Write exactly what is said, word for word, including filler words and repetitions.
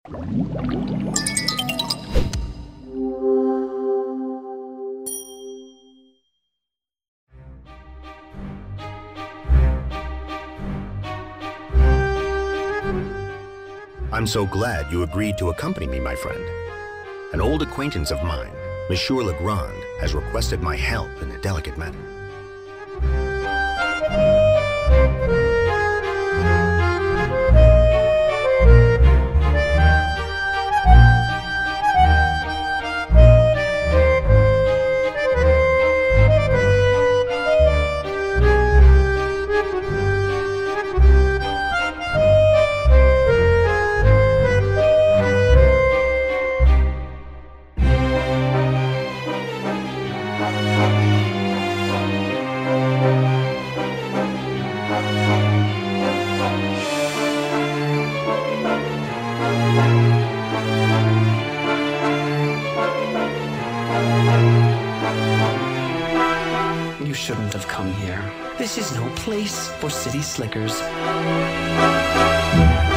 I'm so glad you agreed to accompany me, my friend. An old acquaintance of mine, Monsieur Legrand, has requested my help in a delicate matter. You shouldn't have come here. This is no place for city slickers.